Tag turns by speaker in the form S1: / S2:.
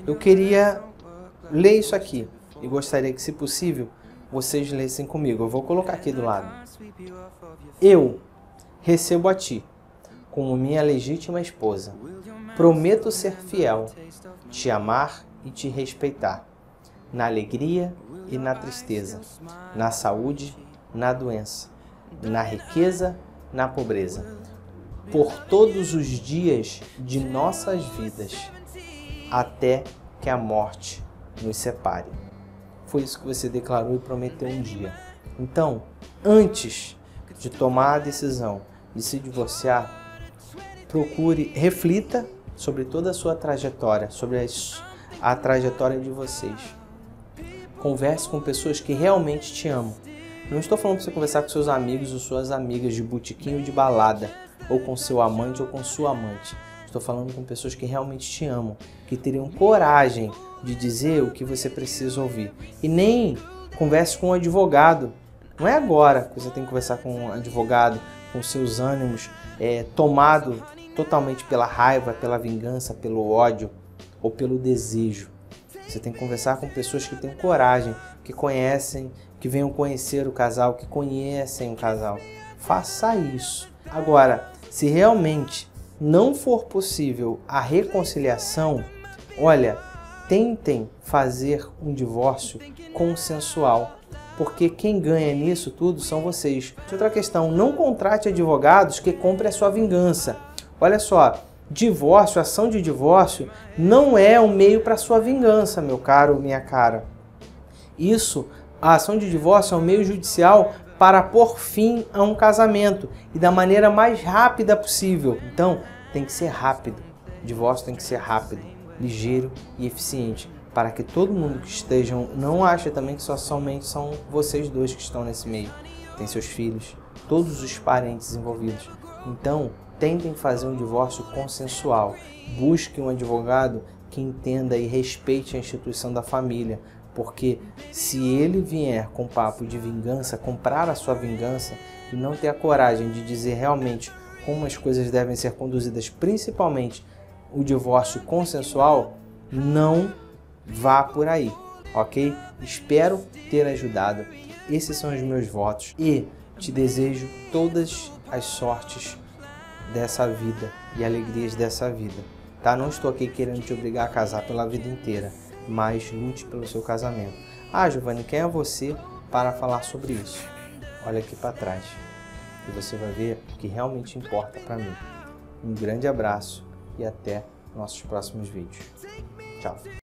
S1: Eu queria ler isso aqui e gostaria que, se possível, vocês lessem comigo. Eu vou colocar aqui do lado. Eu recebo a ti como minha legítima esposa. Prometo ser fiel, te amar e te respeitar, na alegria e na tristeza, na saúde, na doença, na riqueza, na pobreza, por todos os dias de nossas vidas, até que a morte nos separe. Foi isso que você declarou e prometeu um dia. Então, antes de tomar a decisão de se divorciar, procure, reflita sobre toda a sua trajetória, sobre a trajetória de vocês. Converse com pessoas que realmente te amam. Não estou falando para você conversar com seus amigos ou suas amigas de botequim ou de balada, ou com seu amante ou com sua amante. Estou falando com pessoas que realmente te amam, que teriam coragem de dizer o que você precisa ouvir. E nem converse com um advogado. Não é agora que você tem que conversar com um advogado, com seus ânimos tomado totalmente pela raiva, pela vingança, pelo ódio ou pelo desejo. Você tem que conversar com pessoas que têm coragem, que conhecem, que venham conhecer o casal, que conhecem o casal. Faça isso. Agora, se realmente não for possível a reconciliação, olha, tentem fazer um divórcio consensual, porque quem ganha nisso tudo são vocês. Outra questão, não contrate advogados que comprem a sua vingança. Olha só, divórcio, ação de divórcio não é um meio para sua vingança, meu caro, minha cara. A ação de divórcio é um meio judicial para pôr fim a um casamento e da maneira mais rápida possível. Então, tem que ser rápido. O divórcio tem que ser rápido, ligeiro e eficiente, para que todo mundo que estejam não ache também que somente são vocês dois que estão nesse meio. Tem seus filhos, todos os parentes envolvidos. Então, tentem fazer um divórcio consensual. Busque um advogado que entenda e respeite a instituição da família, porque se ele vier com papo de vingança, comprar a sua vingança e não ter a coragem de dizer realmente como as coisas devem ser conduzidas, principalmente o divórcio consensual, não vá por aí, ok? Espero ter ajudado. Esses são os meus votos e te desejo todas as sortes dessa vida e alegrias dessa vida, tá? Não estou aqui querendo te obrigar a casar pela vida inteira, mas lute pelo seu casamento. Ah, Giovanni, quem é você para falar sobre isso? Olha aqui para trás e você vai ver o que realmente importa para mim. Um grande abraço e até nossos próximos vídeos. Tchau!